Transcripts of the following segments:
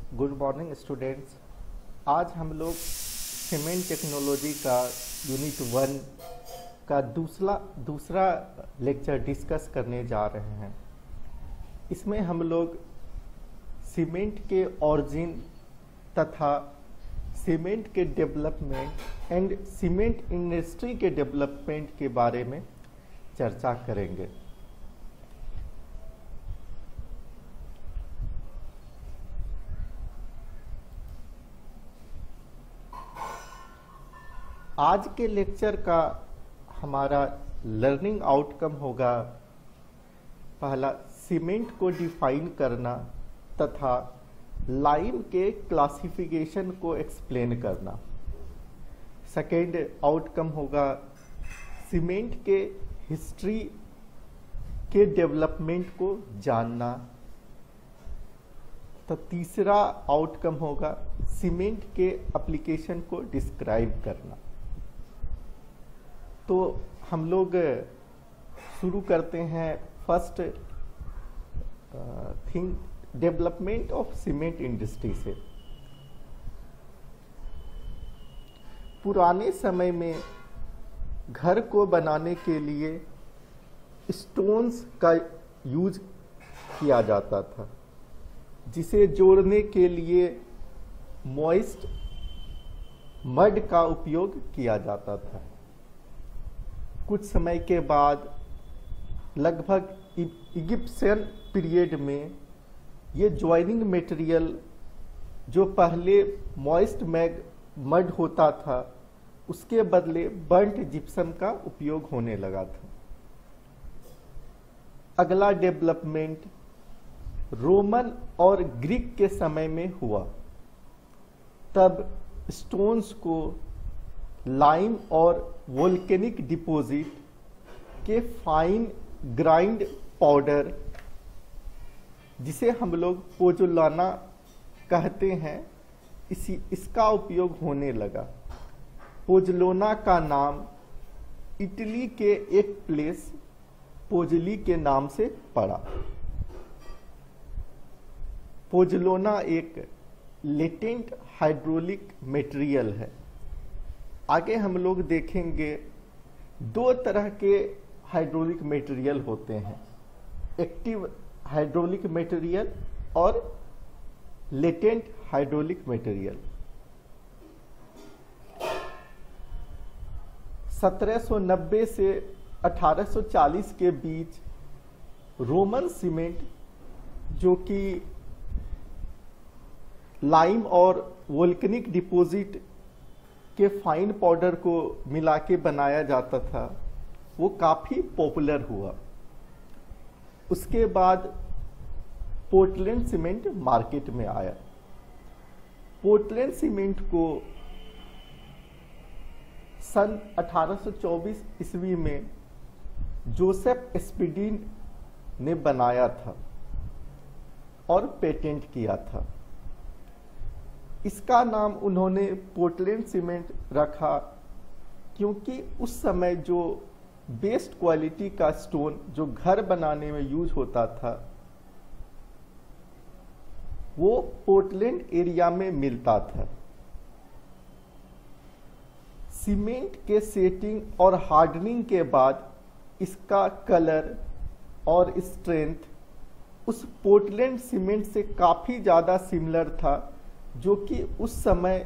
Good morning students. आज हम लोग सीमेंट टेक्नोलॉजी का यूनिट 1 का दूसरा लेक्चर डिस्कस करने जा रहे हैं। इसमें हम लोग सीमेंट के ऑरिजिन तथा सीमेंट के डेवलपमेंट एंड सीमेंट इंडस्ट्री के डेवलपमेंट के बारे में चर्चा करेंगे। आज के लेक्चर का हमारा लर्निंग आउटकम होगा, पहला सीमेंट को डिफाइन करना तथा लाइम के क्लासिफिकेशन को एक्सप्लेन करना। सेकेंड आउटकम होगा सीमेंट के हिस्ट्री के डेवलपमेंट को जानना। तो तीसरा आउटकम होगा सीमेंट के एप्लीकेशन को डिस्क्राइब करना। तो हम लोग शुरू करते हैं first thing, development of cement industry से। पुराने समय में घर को बनाने के लिए स्टोन्स का यूज किया जाता था, जिसे जोड़ने के लिए मॉइस्ट मड का उपयोग किया जाता था। कुछ समय के बाद लगभग इजिप्शियन पीरियड में ये ज्वाइनिंग मटेरियल जो पहले मॉइस्ट मड होता था, उसके बदले बर्न्ट जिप्सम का उपयोग होने लगा था। अगला डेवलपमेंट रोमन और ग्रीक के समय में हुआ। तब स्टोन्स को लाइम और वोल्केनिक डिपॉजिट के फाइन ग्राइंड पाउडर, जिसे हम लोग पोज़ोलाना कहते हैं, इसका उपयोग होने लगा। पोज़ोलाना का नाम इटली के एक प्लेस पोजली के नाम से पड़ा। पोज़ोलाना एक लेटेंट हाइड्रोलिक मटेरियल है। आगे हम लोग देखेंगे दो तरह के हाइड्रोलिक मटेरियल होते हैं, एक्टिव हाइड्रोलिक मटेरियल और लेटेंट हाइड्रोलिक मटेरियल। 1790 से 1840 के बीच रोमन सीमेंट, जो कि लाइम और वोल्केनिक डिपॉजिट के फाइन पाउडर को मिला के बनाया जाता था, वो काफ़ी पॉपुलर हुआ। उसके बाद पोर्टलैंड सीमेंट मार्केट में आया। पोर्टलैंड सीमेंट को सन 1824 ईस्वी में जोसेफ एस्पिडीन ने बनाया था और पेटेंट किया था। इसका नाम उन्होंने पोर्टलैंड सीमेंट रखा क्योंकि उस समय जो बेस्ट क्वालिटी का स्टोन जो घर बनाने में यूज होता था, वो पोर्टलैंड एरिया में मिलता था। सीमेंट के सेटिंग और हार्डनिंग के बाद इसका कलर और स्ट्रेंथ उस पोर्टलैंड सीमेंट से काफ़ी ज़्यादा सिमिलर था, जो कि उस समय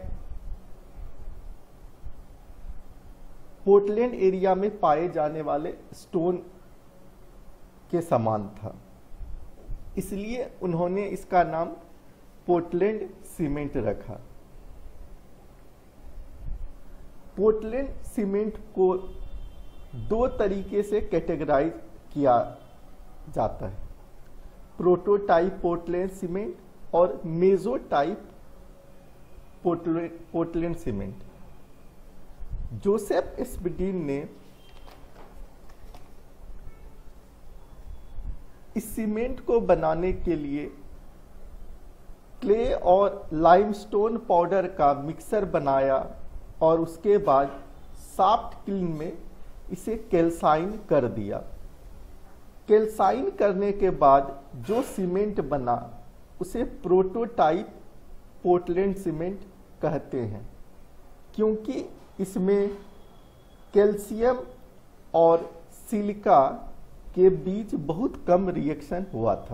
पोर्टलैंड एरिया में पाए जाने वाले स्टोन के समान था। इसलिए उन्होंने इसका नाम पोर्टलैंड सीमेंट रखा। पोर्टलैंड सीमेंट को दो तरीके से कैटेगराइज किया जाता है, प्रोटोटाइप पोर्टलैंड सीमेंट और mesotype Portland cement. Joseph Aspdin ने इस सीमेंट को बनाने के लिए क्ले और लाइमस्टोन पाउडर का मिक्सर बनाया और उसके बाद सॉफ्ट क्लीन में इसे कैल्साइन कर दिया। कैल्साइन करने के बाद जो सीमेंट बना उसे प्रोटोटाइप पोर्टलैंड सीमेंट कहते हैं, क्योंकि इसमें कैल्शियम और सिलिका के बीच बहुत कम रिएक्शन हुआ था।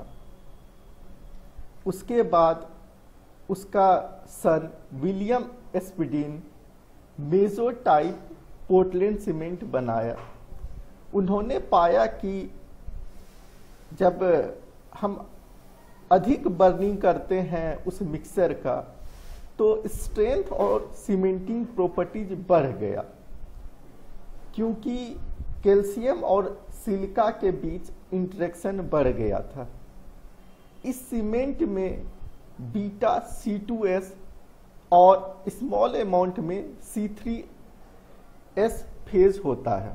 उसके बाद उसका son William Aspdin mesotype Portland cement बनाया। उन्होंने पाया कि जब हम अधिक बर्निंग करते हैं उस मिक्सर का, तो स्ट्रेंथ और सीमेंटिंग प्रॉपर्टीज बढ़ गया, क्योंकि कैल्शियम और सिलिका के बीच इंटरेक्शन बढ़ गया था। इस सीमेंट में बीटा C2S और स्मॉल अमाउंट में C3S फेज होता है।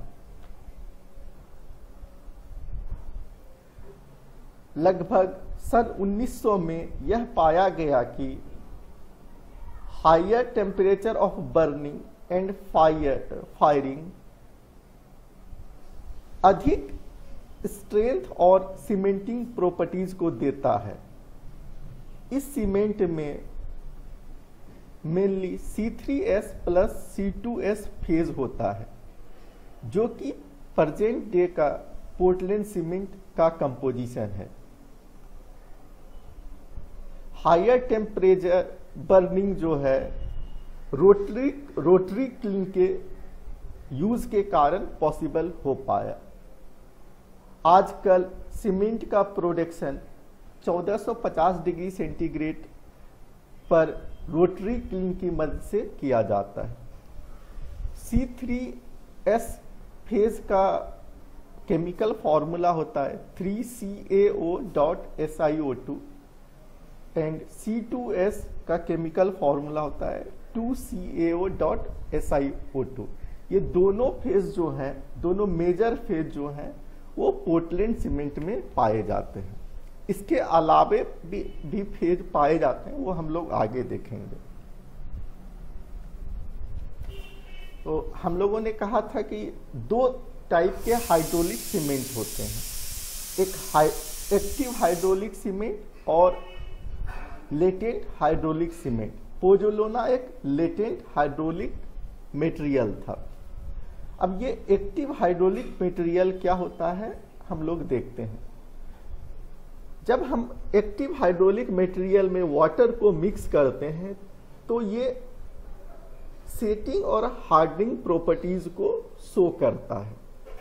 लगभग सन 1900 में यह पाया गया कि higher temperature of burning and firing अधिक स्ट्रेंथ और सीमेंटिंग प्रॉपर्टीज को देता है। इस सीमेंट में mainly C3S plus C2S phase होता है, जो कि प्रेजेंट डे का पोर्टलैंड सीमेंट का कंपोजिशन है। हायर टेम्परेचर बर्निंग जो है रोटरी क्लीन के यूज के कारण पॉसिबल हो पाया। आजकल सीमेंट का प्रोडक्शन 1450 डिग्री सेंटीग्रेड पर रोटरी क्लीन की मदद से किया जाता है। C3S फेज का केमिकल फॉर्मूला होता है 3CaO.SiO2 एंड C2S का केमिकल फॉर्मूला होता है 2CaO.SiO2। ये दोनों फेज जो हैं, दोनों मेजर फेज जो हैं, वो पोर्टलैंड सीमेंट में पाए जाते हैं। इसके अलावे भी फेज पाए जाते हैं, वो हम लोग आगे देखेंगे। तो हम लोगों ने कहा था कि दो टाइप के हाइड्रोलिक सीमेंट होते हैं, एक एक्टिव हाइड्रोलिक सीमेंट और लेटेंट हाइड्रोलिक सीमेंट। पोजोलाना एक लेटेंट हाइड्रोलिक मटेरियल था। अब ये एक्टिव हाइड्रोलिक मटेरियल क्या होता है हम लोग देखते हैं। जब हम एक्टिव हाइड्रोलिक मटेरियल में वाटर को मिक्स करते हैं तो ये सेटिंग और हार्डनिंग प्रॉपर्टीज को शो करता है।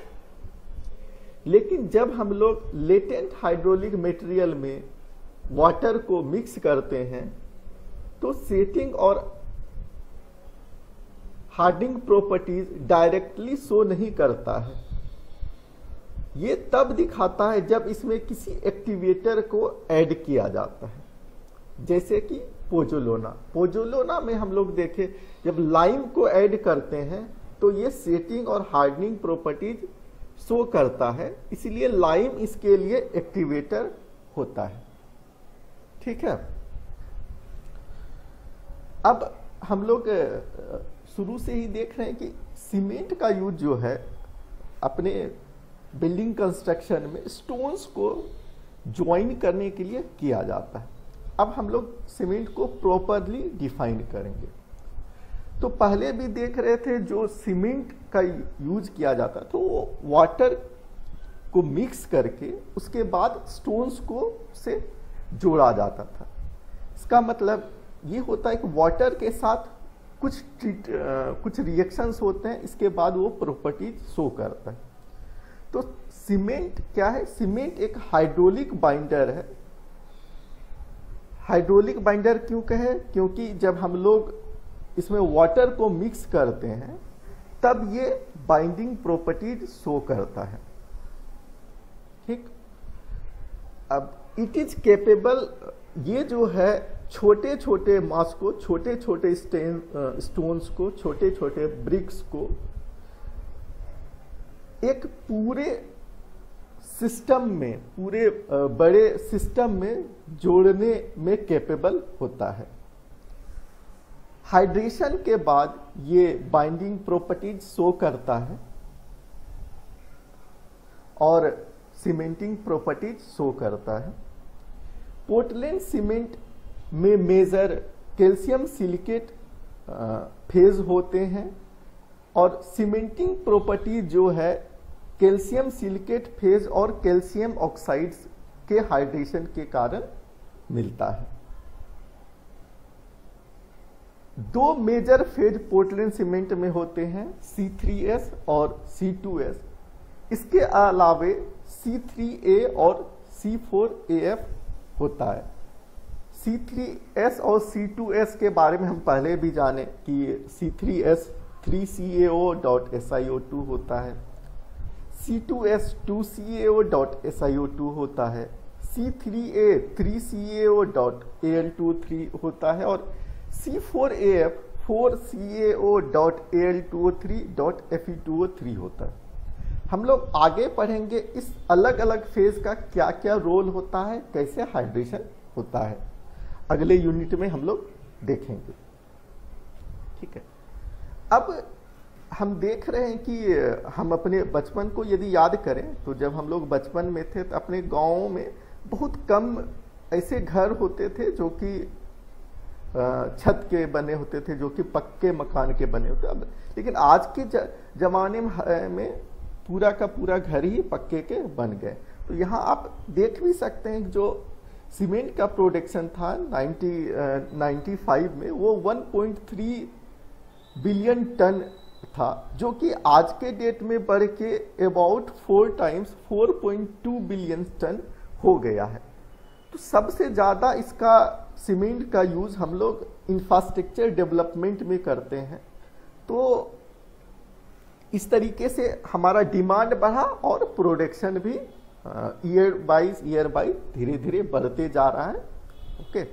लेकिन जब हम लोग लेटेंट हाइड्रोलिक मटेरियल में वाटर को मिक्स करते हैं तो सेटिंग और हार्डनिंग प्रॉपर्टीज डायरेक्टली शो नहीं करता है। ये तब दिखाता है जब इसमें किसी एक्टिवेटर को ऐड किया जाता है, जैसे कि पोजोलाना में हम लोग देखें जब लाइम को ऐड करते हैं तो ये सेटिंग और हार्डनिंग प्रॉपर्टीज शो करता है, इसलिए लाइम इसके लिए एक्टिवेटर होता है। ठीक है। अब हम लोग शुरू से ही देख रहे हैं कि सीमेंट का यूज जो है अपने बिल्डिंग कंस्ट्रक्शन में स्टोन्स को ज्वाइन करने के लिए किया जाता है। अब हम लोग सीमेंट को प्रॉपरली डिफाइन करेंगे। तो पहले भी देख रहे थे जो सीमेंट का यूज किया जाता तो वो वाटर को मिक्स करके उसके बाद स्टोन्स को से जोड़ा जाता था। इसका मतलब ये होता है कि वाटर के साथ कुछ रिएक्शंस होते हैं, इसके बाद वो प्रॉपर्टीज शो करता है। तो सीमेंट क्या है? सीमेंट एक हाइड्रोलिक बाइंडर है। हाइड्रोलिक बाइंडर क्यों कहे? क्योंकि जब हम लोग इसमें वाटर को मिक्स करते हैं तब ये बाइंडिंग प्रॉपर्टीज शो करता है। ठीक। अब इट इज केपेबल, ये जो है छोटे छोटे मास को, छोटे छोटे स्टोन्स को, छोटे छोटे ब्रिक्स को एक पूरे सिस्टम में, पूरे बड़े सिस्टम में जोड़ने में कैपेबल होता है। हाइड्रेशन के बाद ये बाइंडिंग प्रॉपर्टीज शो करता है और सीमेंटिंग प्रॉपर्टीज शो करता है। पोर्टलैंड सीमेंट में मेजर कैल्शियम सिलिकेट फेज होते हैं और सीमेंटिंग प्रॉपर्टी जो है कैल्शियम सिलिकेट फेज और कैल्शियम ऑक्साइड्स के हाइड्रेशन के कारण मिलता है। दो मेजर फेज पोर्टलैंड सीमेंट में होते हैं, C3S और C2S। इसके अलावे C3A और C4AF होता है। C3S और C2S के बारे में हम पहले भी जाने कि C3S 3CaO.SiO2 होता है, C2S 2CaO.SiO2 होता है, C3A 3CaO.Al23 होता है और C4AF 4CaO.Al23.Fe2O3 होता है। हम लोग आगे पढ़ेंगे इस अलग अलग फेज का क्या क्या रोल होता है, कैसे हाइड्रेशन होता है, अगले यूनिट में हम लोग देखेंगे। ठीक है, अब हम देख रहे हैं कि हम अपने बचपन को यदि याद करें तो जब हम लोग बचपन में थे तो अपने गाँव में बहुत कम ऐसे घर होते थे जो कि छत के बने होते थे, जो कि पक्के मकान के बने होते। अब लेकिन आज के जमाने में पूरा का पूरा घर ही पक्के के बन गए। तो यहाँ आप देख भी सकते हैं जो सीमेंट का प्रोडक्शन था 1995 में वो 1.3 बिलियन टन था, जो कि आज के डेट में बढ़ के अबाउट 4 टाइम्स 4.2 बिलियन टन हो गया है। तो सबसे ज़्यादा इसका सीमेंट का यूज़ हम लोग इंफ्रास्ट्रक्चर डेवलपमेंट में करते हैं। तो इस तरीके से हमारा डिमांड बढ़ा और प्रोडक्शन भी ईयर बाय धीरे धीरे बढ़ते जा रहा है। ओके,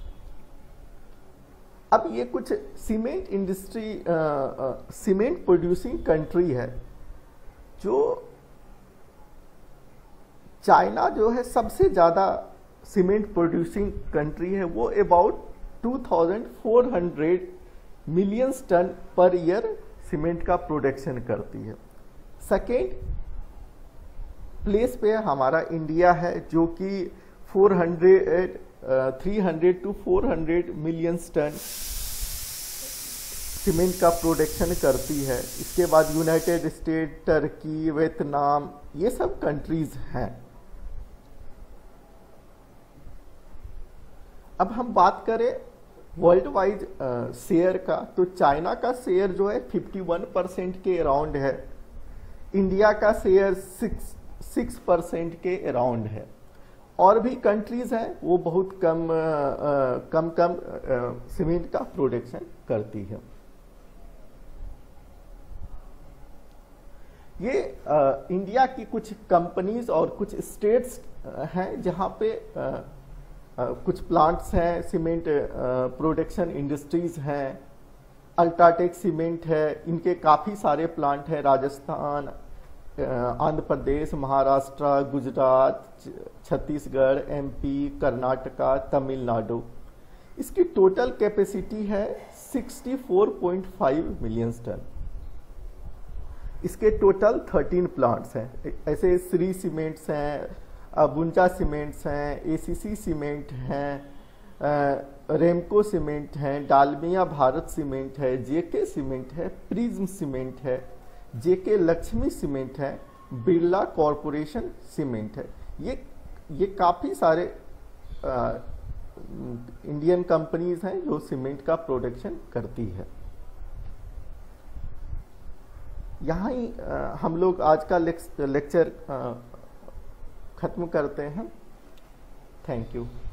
अब ये कुछ cement industry cement producing country है। जो चाइना जो है सबसे ज़्यादा सीमेंट प्रोड्यूसिंग कंट्री है, वो about 2400 million ton per year cement का प्रोडक्शन करती है। सेकेंड प्लेस पे हमारा इंडिया है जो कि 300 to 400 मिलियन टन सीमेंट का प्रोडक्शन करती है। इसके बाद यूनाइटेड स्टेट, टर्की, वियतनाम, ये सब कंट्रीज हैं। अब हम बात करें वर्ल्ड वाइड शेयर का, तो चाइना का शेयर जो है 51% के अराउंड है, इंडिया का शेयर 6% के अराउंड है। और भी कंट्रीज हैं वो बहुत कम सीमेंट का प्रोडक्शन करती है। ये इंडिया की कुछ कंपनीज और कुछ स्टेट्स हैं जहाँ पे कुछ प्लांट्स हैं, सीमेंट प्रोडक्शन इंडस्ट्रीज हैं। अल्ट्राटेक सीमेंट है, इनके काफ़ी सारे प्लांट हैं, राजस्थान, आंध्र प्रदेश, महाराष्ट्र, गुजरात, छत्तीसगढ़, MP, कर्नाटका, तमिलनाडु। इसकी टोटल कैपेसिटी है 64.5 मिलियन टन। इसके टोटल 13 प्लांट्स हैं। ऐसे श्री सीमेंट्स हैं, बुंजा सीमेंट्स हैं, ACC सीमेंट हैं, रेमको सीमेंट हैं, डालमिया भारत सीमेंट है, JK सीमेंट है, प्रिज्म सीमेंट है, JK लक्ष्मी सीमेंट है, बिरला कॉरपोरेशन सीमेंट है। ये काफ़ी सारे इंडियन कंपनीज हैं जो सीमेंट का प्रोडक्शन करती है। यहाँ ही हम लोग आज का लेक्चर ख़त्म करते हैं। Thank you.